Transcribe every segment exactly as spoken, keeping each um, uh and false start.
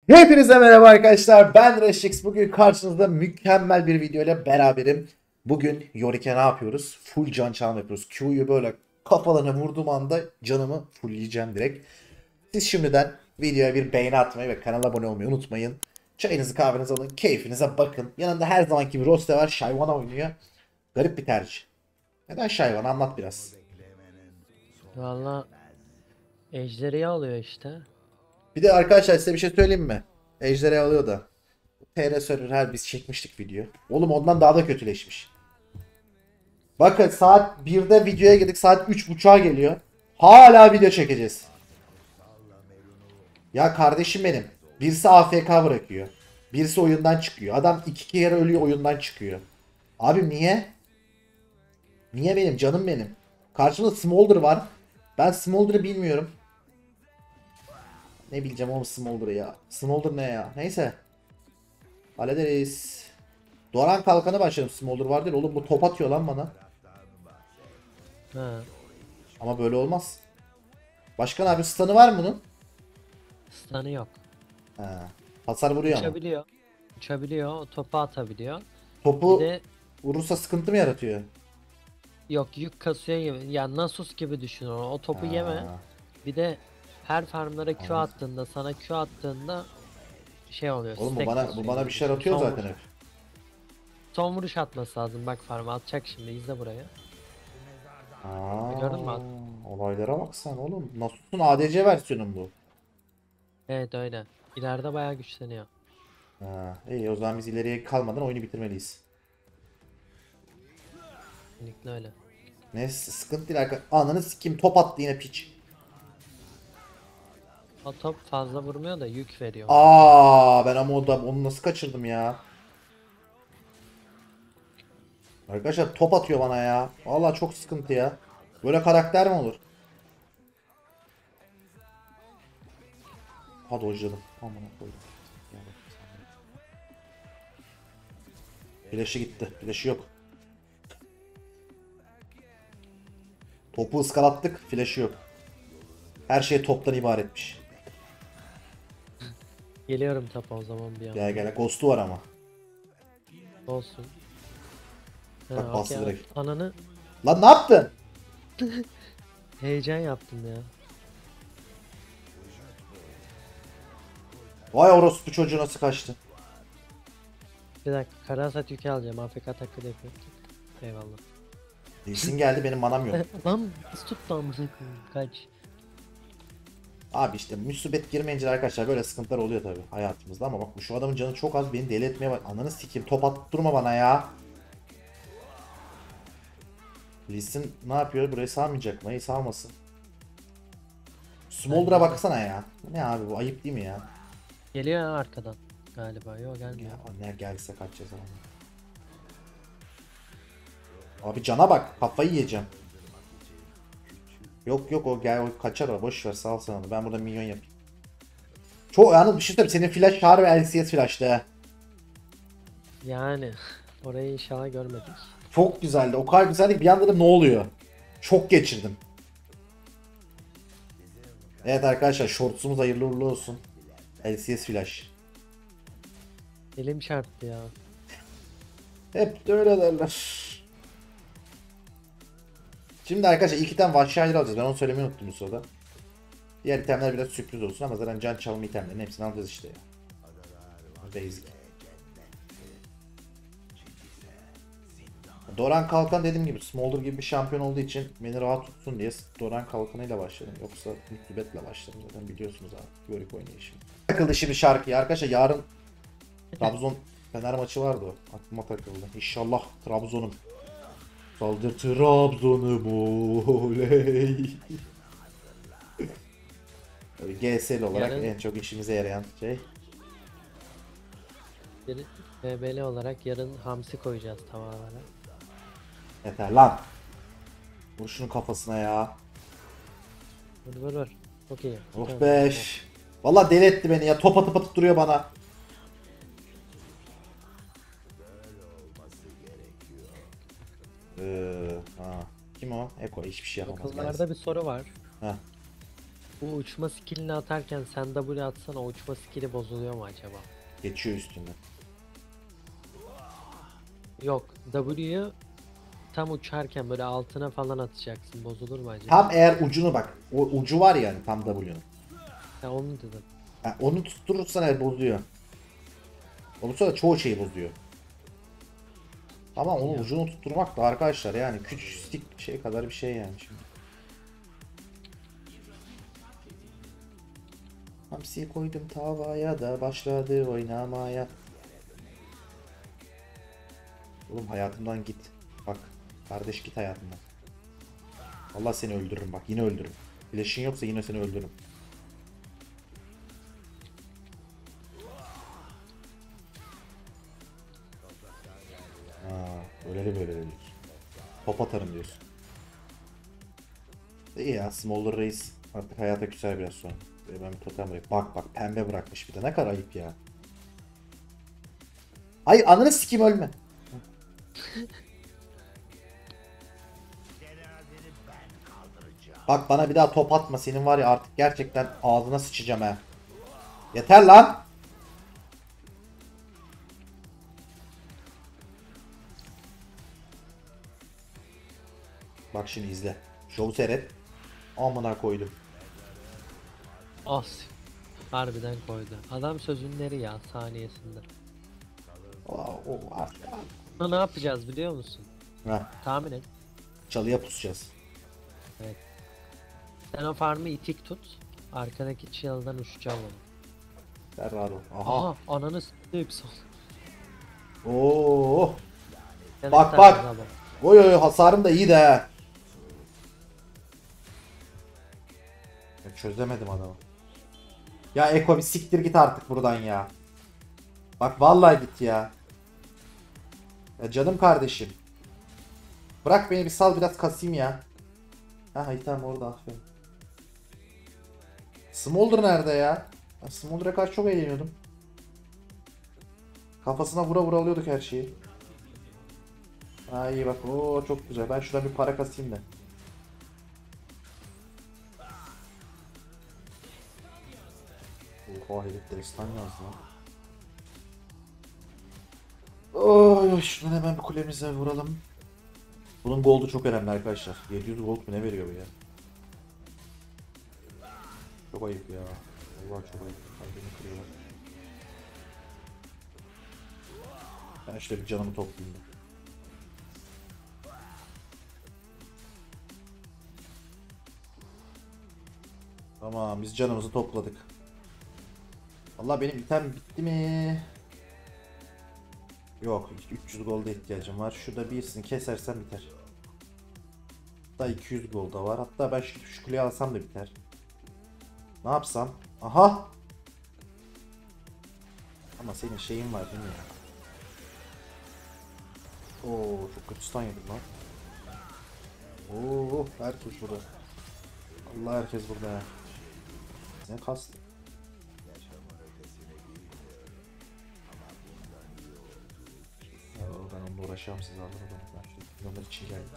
Hepinize merhaba arkadaşlar. Ben Reşix. Bugün karşınızda mükemmel bir video ile beraberim. Bugün Yorick'e ne yapıyoruz? Full can çalma yapıyoruz. Q'yu böyle kafalarına vurduğum anda canımı fullleyeceğim direkt. Siz şimdiden videoya bir beğeni atmayı ve kanala abone olmayı unutmayın. Çayınızı kahvenizi alın. Keyfinize bakın. Yanında her zamanki gibi Roste var. Shyvana oynuyor. Garip bir tercih. Neden Shyvana? Anlat biraz. Valla ejderi alıyor işte. Bir de arkadaşlar size bir şey söyleyeyim mi? Ejderha alıyor da. T R Server her biz çekmiştik video. Oğlum ondan daha da kötüleşmiş. Bakın saat birde videoya girdik. Saat üç buçuğa geliyor. Hala video çekeceğiz. Ya kardeşim benim. Birisi A F K bırakıyor. Birisi oyundan çıkıyor. Adam iki kere ölüyor, oyundan çıkıyor. Abi niye? Niye benim canım benim? Karşımda Smolder var. Ben Smolder'ı bilmiyorum. Ne bileceğim oğlum Smolder'ı ya. Smolder ne ya? Neyse. Hallederiz. Doran kalkanı başladım. Smolder var değil. Oğlum bu top atıyor lan bana. Ha, Ama böyle olmaz. Başkan abi stun'ı var mı bunun? stun'ı yok. Ha. Hasar vuruyor ama. Uçabiliyor. Uçabiliyor, topu atabiliyor. Bir Topu de vurursa sıkıntı mı yaratıyor? yok, yük kasıyor gibi. Ya Nasus gibi düşün onu. O topu yeme. Ha. Bir de her farmlara Q Anladım. attığında, sana Q attığında şey oluyor. Oğlum bu Stack bana bu kasıyor bana gibi bir şeyler düşün. atıyor Son zaten vuruş. hep. Son vuruş atması lazım. Bak farm atacak şimdi. İzle burayı. Aa, Gördün mü? At- olaylara bak sen oğlum. Nasus'un A D C versiyonun bu. Evet öyle. İleride bayağı güçleniyor. Ha, iyi o zaman biz ileriye kalmadan oyunu bitirmeliyiz. Kesinlikle öyle. Neyse sıkıntı değil arkadaşlar. Ananı sikeyim top attı yine piç. O top fazla vurmuyor da yük veriyor. Aa ben ama o da onu nasıl kaçırdım ya? Arkadaşlar top atıyor bana ya. Vallahi çok sıkıntı ya. Böyle karakter mi olur? Ha dojladım. Aman koydum. Gel bakayım sen de. Flash'ı gitti. Flash'ı yok. Topu ıskalattık. Flash'ı yok. Her şey toptan ibaretmiş. Geliyorum topa o zaman bir Gel anda. gel. Ghost'u var ama. Olsun. Ha, Bak okey bastı abi. direkt. Ananı Lan ne yaptın? heyecan yaptım ya. Vay orospu çocuğu nasıl kaçtı? Bir dakika karasat yükü alacağım. A F K taklidi yapıyor. Eyvallah. Lee Sin geldi benim manam yok. Lan biz tuttu amına koyayım. Kaç. Abi işte musibet girmeyince arkadaşlar böyle sıkıntılar oluyor tabi hayatımızda ama bak bu şu adamın canı çok az beni deli etmeye bak. Ananı sikeyim top at durma bana ya. Lee Sin ne yapıyor? Burayı salmayacak mı? İyi salmasın. Smolder'a baksana ya. Ne abi bu ayıp değil mi ya? Geliyor ya arkadan. Galiba yok gelmiyor. Ya ne gelse kaçacağız ama. Abi cana bak kafayı yiyeceğim. Yok yok o gel o kaçar o boş ver sal sen onu ben burada minyon yapayım. Çok yalnız bir şey söyleyeyim senin flash çağrı ve L C S flash'tı he. Yani orayı inşallah görmedik. Çok güzeldi o kadar güzeldi ki bir anda da ne oluyor? Çok geçirdim. Evet arkadaşlar shortsumuz hayırlı uğurlu olsun. L C S flash. Elim çarptı ya. Hep de öyle derler. Şimdi arkadaşlar ilk item vahşi hayır alacağız. Ben onu söylemeyi unuttum bu sırada. Diğer itemler biraz sürpriz olsun ama zaten can çalma itemlerin hepsini alacağız işte ya. Basic. Doran Kalkan dediğim gibi Smolder gibi bir şampiyon olduğu için beni rahat tutsun diye Doran Kalkanıyla başladım. Yoksa Müthibetle başladım zaten biliyorsunuz abi. Yorick oynayışım. Takıldı şimdi şarkıya arkadaşlar yarın Trabzon Fener maçı vardı o. Aklıma takıldı. İnşallah Trabzon'um. Saldır Trabzon'um oley. G S L olarak Yarın- en çok işimize yarayan şey. Bir B B L olarak yarın hamsi koyacağız tavalara. Yeter lan. Vur şunun kafasına ya. Vur vur vur. Çok iyi. Oh Tamam, be. tamam. Valla deli etti beni ya. Top atıp atıp duruyor bana. Ee, ha. Kim o? Eko hiçbir şey yapamaz. Akıllarda bir soru var. Heh. Bu uçma skillini atarken sen W atsana, o uçma skilli bozuluyor mu acaba? Geçiyor üstünden. Yok, W'yu tam uçarken böyle altına falan atacaksın, bozulur mu acaba? Tam eğer ucunu bak. O ucu var yani tam W'nun. Ya onu dedim. Yani onu tutturursan eğer bozuyor. Olursa da çoğu şeyi bozuyor. Ama onun Ya. ucunu tutturmak da arkadaşlar yani küçük stick şey kadar bir şey yani şimdi. Hamsiyi koydum tavaya da başladı oynamaya. Oğlum hayatımdan git. Bak kardeş git hayatımdan. Allah seni öldürürüm bak yine öldürürüm. Flash'in yoksa yine seni öldürürüm. Ha, öyle de böyle de diyorsun. Top atarım diyorsun. İyi ya Smolder Reis artık hayata küser biraz sonra. Böyle ben bir totem bırak. Bak bak pembe bırakmış bir de ne kadar ayıp ya. Hayır ananı sikeyim ölme. Bak bana bir daha top atma senin var ya artık gerçekten ağzına sıçacağım ha. Yeter lan. Bak şimdi izle. Şovu seyret. Amına koydum. As. Harbiden koydu. Adam sözünleri ya saniyesinde. O, o artık. Buna ne yapacağız biliyor musun? Ha, Tahmin et. çalıya pusacağız. Evet. Sen o farmı itik tut. Arkadaki çalıdan uçacağım onu. Ver rahat ol. Aha. Aha, ananı s**eyim son. Oo. Sen Bak, istersen bak. al bak. Oy oy hasarım da iyi de ha. Ya çözemedim adamı. Ya Eko bir siktir git artık buradan ya. Bak vallahi git ya. Ya canım kardeşim. Bırak beni bir sal biraz kasayım ya. Ha hayır tamam orada aferin. Smolder nerede ya? Ben Smolder'a karşı çok eğleniyordum. Kafasına vura vura alıyorduk her şeyi. Ha iyi bak o çok güzel. Ben şuradan bir para kasayım da. Oha herif destan yazdı lan. Oy, şunu hemen bir kulemize vuralım. Bunun gold'u çok önemli arkadaşlar. yedi yüz gold mu ne veriyor bu ya? Çok ayıp ya. Allah çok ayıp. Kalbimi kırıyorlar. Ben şöyle bir canımı toplayayım da. Tamam biz canımızı topladık. Allah benim item bitti mi? Yok üç yüz golda ihtiyacım var. Şurada birisini kesersem biter. Hatta iki yüz golda var. Hatta ben şu, şu kuleyi alsam da biter. Ne yapsam? Aha! Ama senin şeyin var değil mi ya? Oo çok kötü stun yedim lan. Oo herkes burada. Allah herkes burada ya. Ne kastı? Ya, ben onunla uğraşamam size anlamadım. Ben şu onlar için geldim.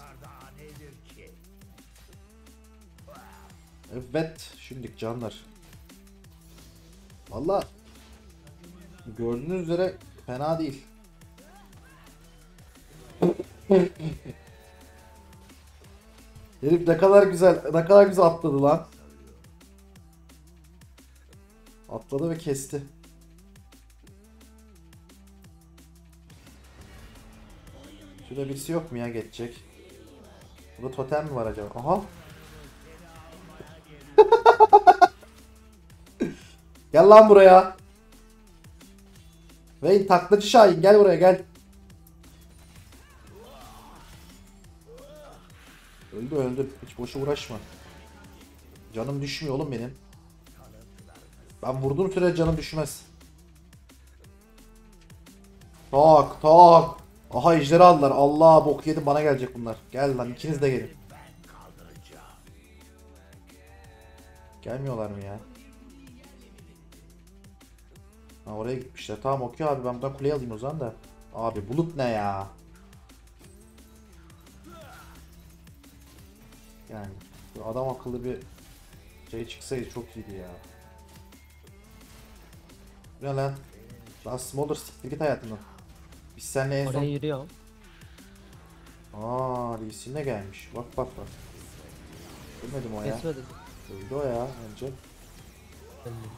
Evet şimdi canlar. Valla gördüğünüz üzere fena değil. Herif ne kadar güzel, ne kadar güzel atladı lan. Atladı ve kesti. Şurada birisi yok mu ya geçecek? Burada totem mi var acaba? Aha. Gel lan buraya. Vay taklacı Şahin gel buraya gel. Öldü öldü. Hiç boşu uğraşma. Canım düşmüyor oğlum benim. Ben vurduğum süre canım düşmez. Tak tak. Aha ejderi aldılar. Allah bok yedim bana gelecek bunlar. Gel lan ikiniz de gelin. Gelmiyorlar mı ya? Ha oraya gitmişler. Tamam okey abi ben buradan kuleyi alayım o zaman da. Abi bulut ne ya? Yani adam akıllı bir Şey çıksaydı çok iyiydi ya. Ne lan? Lan Smolder siktir git hayatımdan. Biz seninle en Oraya son... yürüyorum. Aaa Lee Sin de gelmiş. Bak bak bak. Ölmedim o ya. Kesme dedim. Öldü o ya önce. Ölmedim.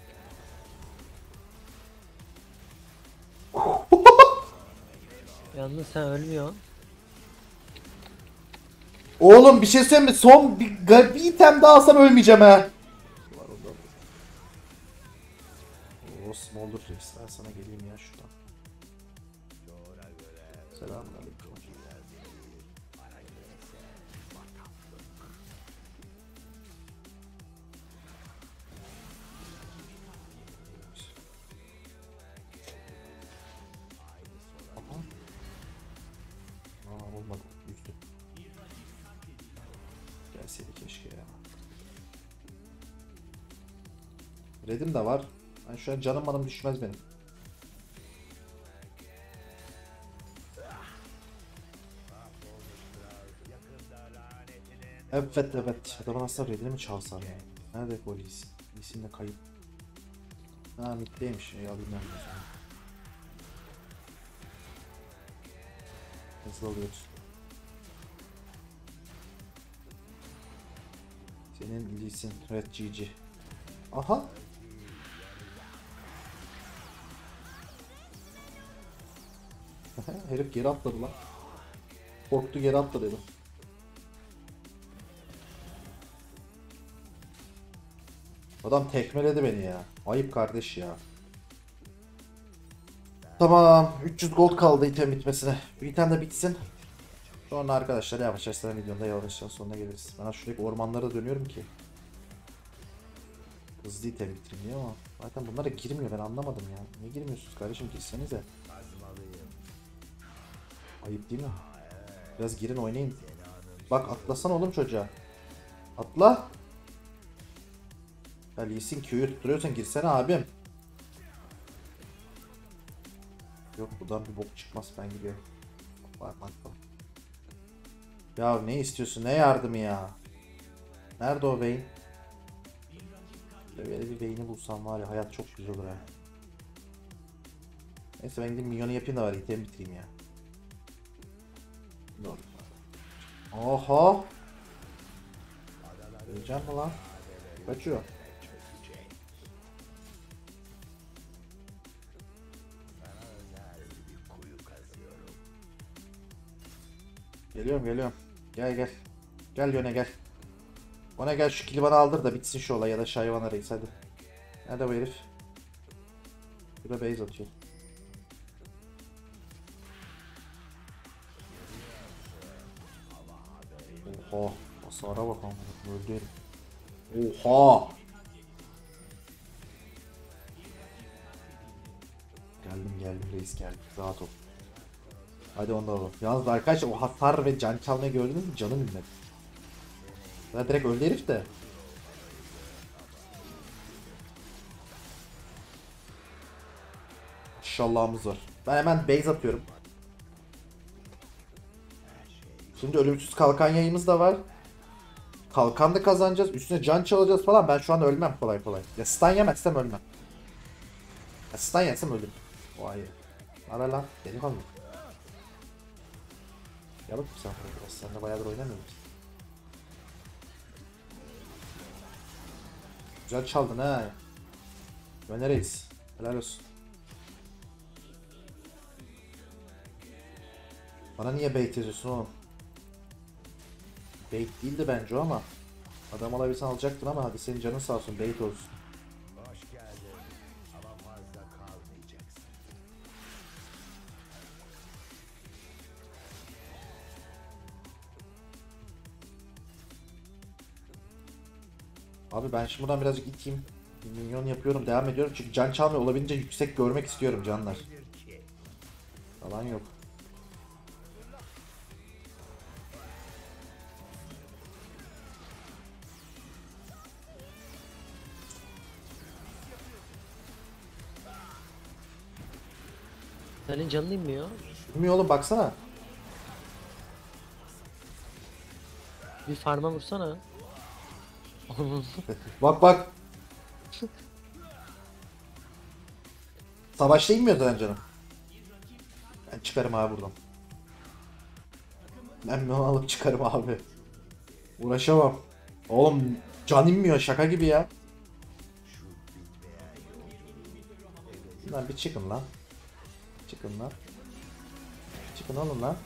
Yalnız sen ölmüyorsun. Oğlum bir şey söyleyeyim mi? Son bir, bir item daha alsam ölmeyeceğim ha. Var orada. Oo Smolder Reis. Ben sana geleyim ya şuradan. Selamünaleyküm. Aha. Aa olmadı. Yüzdü. Gelseydi keşke ya. Red'im de var. Ben şu an canım manım düşmez benim. Evet evet. Adamın aslında Red'ini mi çalsam ya? Nerede bu Lee Sin? Lee Sin de kayıp. Ha middeymiş. İyi alayım ben de. Hızlı alıyoruz. Senin Lee Sin Red G G. Aha. Herif geri atladı lan. Korktu geri atladı herif. Adam tekmeledi beni ya. Ayıp kardeş ya. Tamam. üç yüz gold kaldı item bitmesine. Bu item de bitsin. Sonra arkadaşlar yavaş yavaş videonun da yavaş yavaş sonuna geliriz. Ben şuradaki ormanlara dönüyorum ki. Hızlı item bitireyim diye ama zaten bunlara girmiyor, ben anlamadım ya. Niye girmiyorsunuz kardeşim, girsenize. Ayıp değil mi? Biraz girin oynayın. Bak atlasana oğlum çocuğa. Atla. Ya Lee Sin Q'yu tutturuyorsan girsene abim. Yok buradan bir bok çıkmaz, ben gidiyorum. Bak bak bak. Ya ne istiyorsun, ne yardımı ya? Nerede o Vayne? Böyle bir Vayne'i bulsam var ya, hayat çok güzel olur ha. Neyse ben gideyim minyonu yapayım da var, item bitireyim ya. Doğru. Oha! Öleceğim mi lan? Kaçıyor. Geliyorum geliyorum. Gel gel. Gel Yone gel. Ona gel, şu kili bana aldır da bitsin şu olay, ya da Şayvan Reis hadi. Nerede bu herif? Burada base atıyor. Oha. Hasara bak ama. Öldü herif. Oha. Geldim geldim reis geldim. Rahat ol. Hadi onu da alalım. Yalnız arkadaşlar o hasar ve can çalmayı gördünüz mü? Canım inmedi. Ya direkt öldü herif de. İnşallahımız var. Ben hemen base atıyorum. Şimdi ölümsüz kalkan yayımız da var. Kalkan da kazanacağız. Üstüne can çalacağız falan. Ben şu an ölmem kolay kolay. Ya stun yemezsem ölmem. Ya stun yesem ölürüm. Vay. Ara lan. Deli kalma. Gel bakayım sen buraya. Sen de bayağıdır oynamıyorsun. Güzel çaldın ha. Ben nereyiz? Helal olsun. Bana niye bait yazıyorsun oğlum? Bait değildi bence o ama. Adam alabilsen alacaktın ama hadi senin canın sağ olsun, bait olsun. Abi ben şimdi buradan birazcık iteyim. Minyon yapıyorum, devam ediyorum çünkü can çalmayı olabildiğince yüksek görmek istiyorum canlar. Falan yok. Senin canın inmiyor. Bilmiyor oğlum, baksana. Bir farma vursana. Bak bak. Savaşta inmiyor zaten canım. Ben çıkarım abi buradan. Ben bunu alıp çıkarım abi. Uğraşamam. Oğlum can inmiyor şaka gibi ya. Lan bir çıkın lan. Çıkın lan. Çıkın oğlum lan.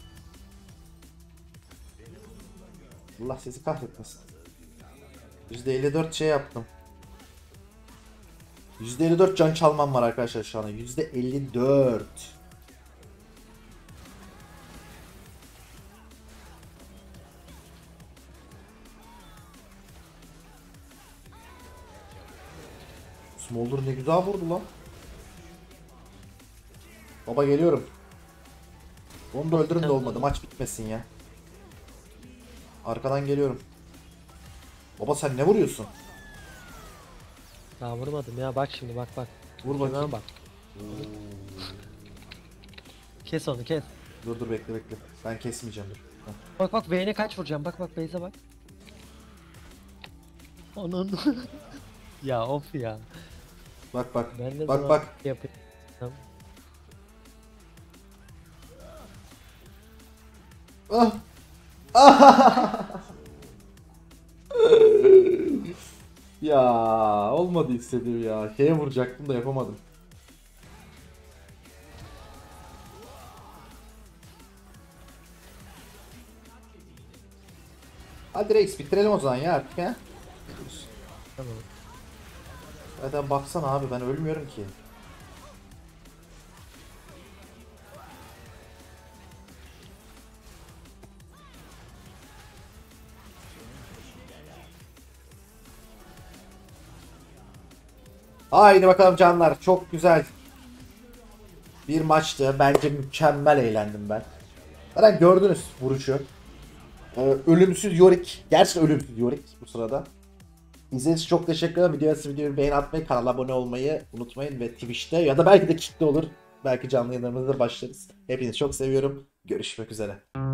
Allah sizi kahretmesin. yüzde elli dört şey yaptım. yüzde elli dört can çalmam var arkadaşlar şu anda. yüzde elli dört. Smolder ne güzel vurdu lan. Baba geliyorum. Onu da öldürün de olmadı. Maç bitmesin ya. Arkadan geliyorum. Baba sen ne vuruyorsun? Daha vurmadım ya, bak şimdi, bak bak. Vur Şuna bakayım. bak. Kes onu, kes. Dur dur bekle bekle. Ben kesmeyeceğim dur. Heh. Bak bak, Vayne'e kaç vuracağım, bak bak, Beyze bak. Onun. Ya of ya. Bak bak. Ben de Bak sana bak. yapayım. Ah. Ah. Ya olmadı istediğim ya. Şeye vuracaktım da yapamadım. Hadi Rex bitirelim o zaman ya artık ha. Tamam. Zaten baksana abi ben ölmüyorum ki. Haydi bakalım canlar. Çok güzel bir maçtı. Bence mükemmel eğlendim ben. Zaten gördünüz vuruşu. Ee, ölümsüz Yorick. Gerçekten ölümsüz Yorick bu sırada. İzlediğiniz için çok teşekkür ederim. Videoya videoyu beğeni atmayı, kanala abone olmayı unutmayın ve Twitch'te ya da belki de Kick'te olur. Belki canlı yayınlarımızda başlarız. Hepinizi çok seviyorum. Görüşmek üzere.